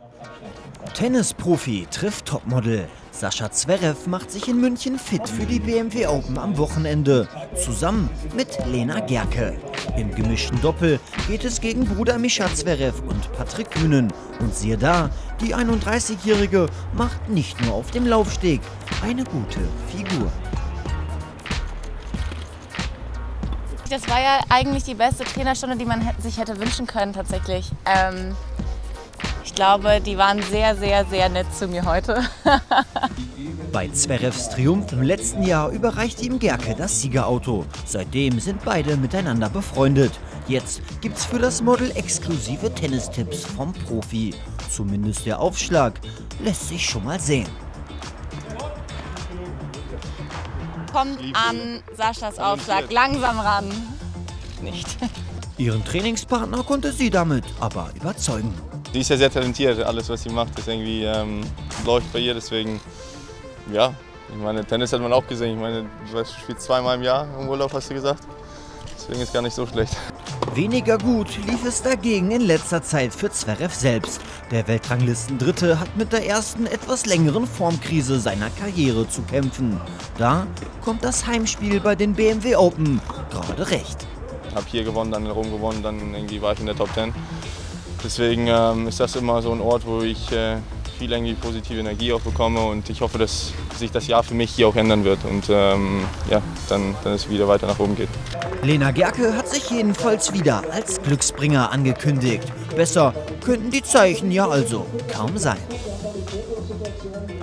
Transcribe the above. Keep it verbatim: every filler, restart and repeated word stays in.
Tennisprofi trifft Topmodel. Sascha Zverev macht sich in München fit für die B M W Open am Wochenende. Zusammen mit Lena Gerke. Im gemischten Doppel geht es gegen Bruder Mischa Zverev und Patrick Kühnen. Und siehe da, die einunddreißigjährige macht nicht nur auf dem Laufsteg eine gute Figur. Das war ja eigentlich die beste Trainerstunde, die man sich hätte wünschen können tatsächlich. Ähm, ich glaube, die waren sehr, sehr, sehr nett zu mir heute. Bei Zverevs Triumph im letzten Jahr überreichte ihm Gerke das Siegerauto. Seitdem sind beide miteinander befreundet. Jetzt gibt's für das Model exklusive Tennistipps vom Profi. Zumindest der Aufschlag lässt sich schon mal sehen. Kommt an Saschas Aufschlag langsam ran. Nicht. Ihren Trainingspartner konnte sie damit aber überzeugen. Sie ist ja sehr talentiert, alles was sie macht, ist irgendwie ähm, läuft bei ihr, deswegen, ja, ich meine, Tennis hat man auch gesehen, ich meine, du spielst zweimal im Jahr im Urlaub, hast du gesagt, deswegen ist gar nicht so schlecht. Weniger gut lief es dagegen in letzter Zeit für Zverev selbst. Der Weltranglistendritte hat mit der ersten etwas längeren Formkrise seiner Karriere zu kämpfen. Da kommt das Heimspiel bei den B M W Open gerade recht. Ich habe hier gewonnen, dann in Rom gewonnen, dann irgendwie war ich in der Top Ten. Deswegen ähm, ist das immer so ein Ort, wo ich äh, viel irgendwie positive Energie auch bekomme und ich hoffe, dass sich das Jahr für mich hier auch ändern wird und ähm, ja, dann, dann es wieder weiter nach oben geht. Lena Gerke hat sich jedenfalls wieder als Glücksbringer angekündigt. Besser könnten die Zeichen ja also kaum sein.